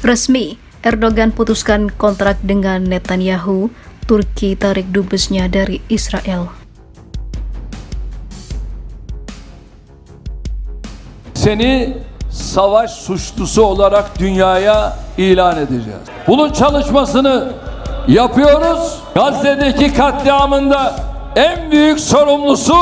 Resmi, Erdogan putuskan kontrak dengan Netanyahu, Turki tarik dubesnya dari Israel. Seni savaş suçlusu olarak dünyaya ilan edeceğiz. Bunun çalışmasını yapıyoruz. Gazze'deki katliamında en büyük sorumlusu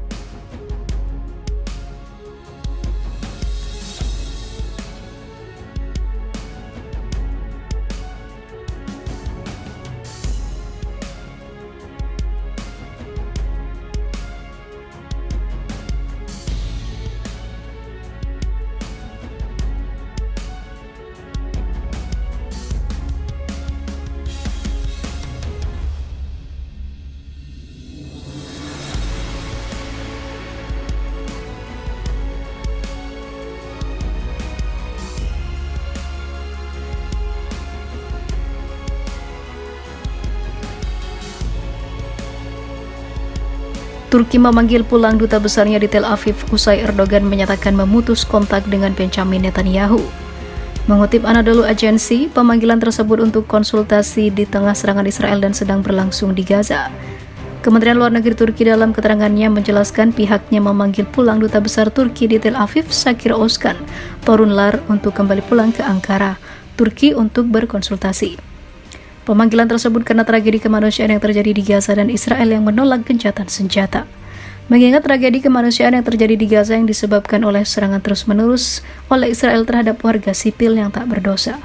Turki memanggil pulang duta besarnya di Tel Aviv usai Erdogan menyatakan memutus kontak dengan Benjamin Netanyahu. Mengutip Anadolu Agency, pemanggilan tersebut untuk konsultasi di tengah serangan Israel dan sedang berlangsung di Gaza. Kementerian Luar Negeri Turki dalam keterangannya menjelaskan pihaknya memanggil pulang duta besar Turki di Tel Aviv, Sakir Özkan Torunlar, untuk kembali pulang ke Ankara, Turki untuk berkonsultasi. Pemanggilan tersebut karena tragedi kemanusiaan yang terjadi di Gaza dan Israel yang menolak gencatan senjata. Mengingat tragedi kemanusiaan yang terjadi di Gaza yang disebabkan oleh serangan terus-menerus oleh Israel terhadap warga sipil yang tak berdosa,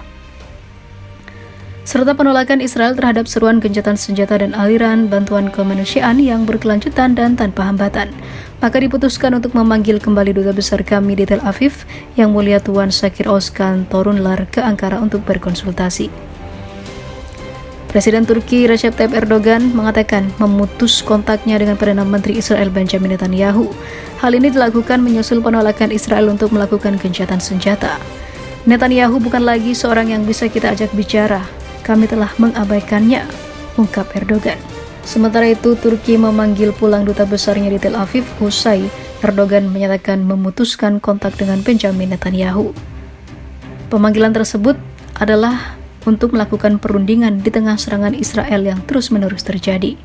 serta penolakan Israel terhadap seruan gencatan senjata dan aliran bantuan kemanusiaan yang berkelanjutan dan tanpa hambatan, maka diputuskan untuk memanggil kembali duta besar kami di Tel Aviv, Yang Mulia Tuan Sakir Özkan Torunlar, ke Ankara untuk berkonsultasi. Presiden Turki Recep Tayyip Erdogan mengatakan memutus kontaknya dengan Perdana Menteri Israel Benjamin Netanyahu. Hal ini dilakukan menyusul penolakan Israel untuk melakukan gencatan senjata. Netanyahu bukan lagi seorang yang bisa kita ajak bicara. Kami telah mengabaikannya, ungkap Erdogan. Sementara itu, Turki memanggil pulang duta besarnya di Tel Aviv usai Erdogan menyatakan memutuskan kontak dengan Benjamin Netanyahu. Pemanggilan tersebut adalah untuk melakukan perundingan di tengah serangan Israel yang terus-menerus terjadi.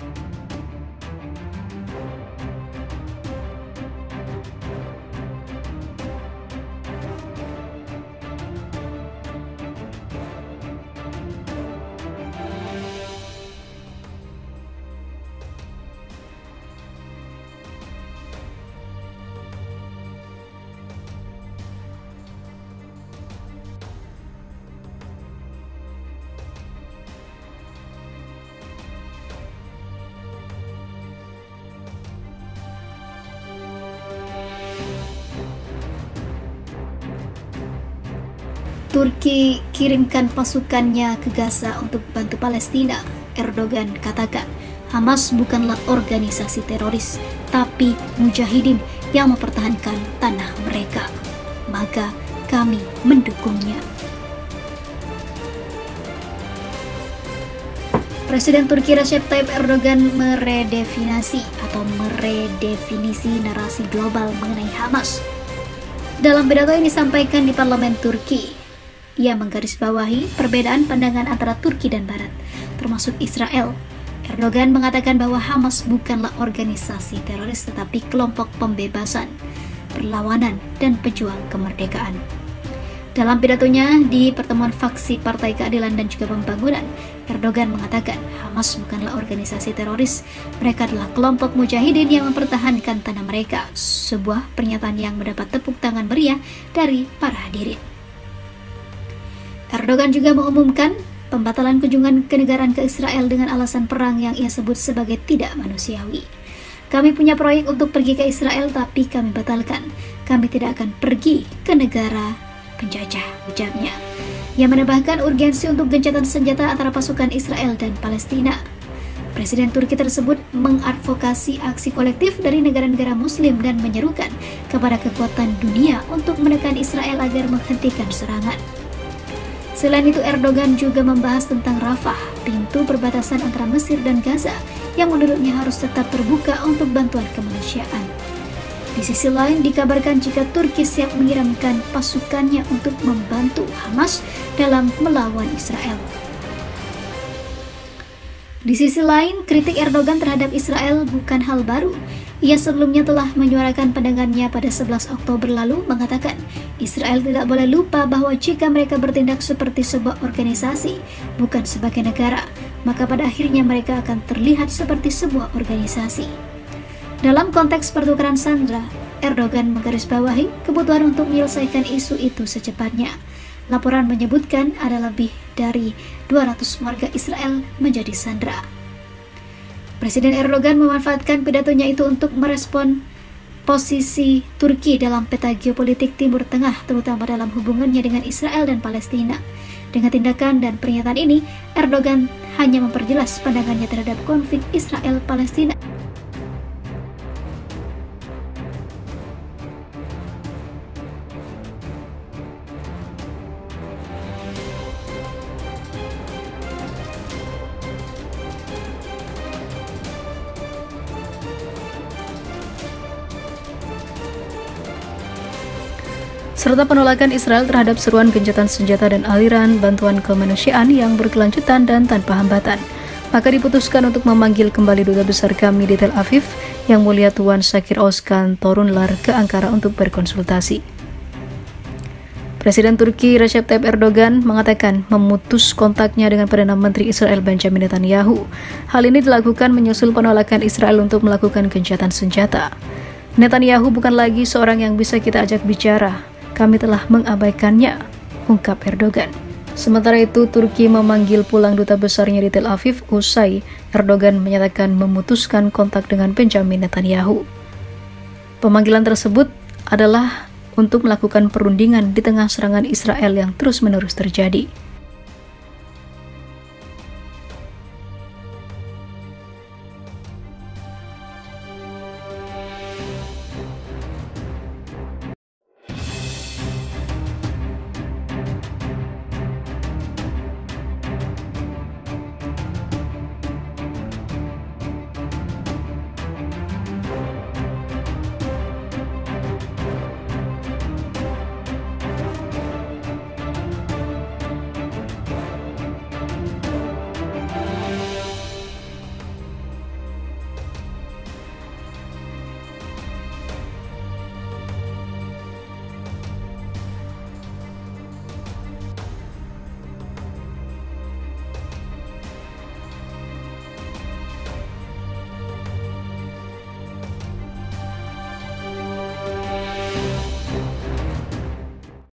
Turki kirimkan pasukannya ke Gaza untuk bantu Palestina. Erdogan katakan, Hamas bukanlah organisasi teroris, tapi mujahidin yang mempertahankan tanah mereka. Maka kami mendukungnya. Presiden Turki Recep Tayyip Erdogan meredefinisi narasi global mengenai Hamas. Dalam pidato yang disampaikan di parlemen Turki, ia menggarisbawahi perbedaan pandangan antara Turki dan Barat, termasuk Israel. Erdogan mengatakan bahwa Hamas bukanlah organisasi teroris tetapi kelompok pembebasan, perlawanan, dan pejuang kemerdekaan. Dalam pidatonya di pertemuan faksi Partai Keadilan dan juga Pembangunan, Erdogan mengatakan Hamas bukanlah organisasi teroris, mereka adalah kelompok mujahidin yang mempertahankan tanah mereka, sebuah pernyataan yang mendapat tepuk tangan meriah dari para hadirin. Erdogan juga mengumumkan pembatalan kunjungan kenegaraan ke Israel dengan alasan perang yang ia sebut sebagai tidak manusiawi. Kami punya proyek untuk pergi ke Israel tapi kami batalkan. Kami tidak akan pergi ke negara penjajah, ujarnya. Ia menambahkan urgensi untuk gencatan senjata antara pasukan Israel dan Palestina. Presiden Turki tersebut mengadvokasi aksi kolektif dari negara-negara Muslim dan menyerukan kepada kekuatan dunia untuk menekan Israel agar menghentikan serangan. Selain itu, Erdogan juga membahas tentang Rafah, pintu perbatasan antara Mesir dan Gaza, yang menurutnya harus tetap terbuka untuk bantuan kemanusiaan. Di sisi lain, dikabarkan jika Turki siap mengirimkan pasukannya untuk membantu Hamas dalam melawan Israel. Di sisi lain, kritik Erdogan terhadap Israel bukan hal baru. Ia sebelumnya telah menyuarakan pandangannya pada 11 Oktober lalu, mengatakan Israel tidak boleh lupa bahwa jika mereka bertindak seperti sebuah organisasi, bukan sebagai negara, maka pada akhirnya mereka akan terlihat seperti sebuah organisasi. Dalam konteks pertukaran sandera, Erdogan menggarisbawahi kebutuhan untuk menyelesaikan isu itu secepatnya. Laporan menyebutkan ada lebih dari 200 warga Israel menjadi sandera. Presiden Erdogan memanfaatkan pidatonya itu untuk merespon posisi Turki dalam peta geopolitik Timur Tengah, terutama dalam hubungannya dengan Israel dan Palestina. Dengan tindakan dan pernyataan ini, Erdogan hanya memperjelas pandangannya terhadap konflik Israel-Palestina. Serta penolakan Israel terhadap seruan gencatan senjata dan aliran bantuan kemanusiaan yang berkelanjutan dan tanpa hambatan. Maka diputuskan untuk memanggil kembali Duta Besar kami di Tel Aviv, Yang Mulia Tuan Shakir Özkan Torunlar, ke Ankara untuk berkonsultasi. Presiden Turki Recep Tayyip Erdogan mengatakan memutus kontaknya dengan Perdana Menteri Israel Benjamin Netanyahu. Hal ini dilakukan menyusul penolakan Israel untuk melakukan gencatan senjata. Netanyahu bukan lagi seorang yang bisa kita ajak bicara. Kami telah mengabaikannya, ungkap Erdogan. Sementara itu, Turki memanggil pulang duta besarnya di Tel Aviv usai Erdogan menyatakan memutuskan kontak dengan Benjamin Netanyahu. Pemanggilan tersebut adalah untuk melakukan perundingan di tengah serangan Israel yang terus-menerus terjadi.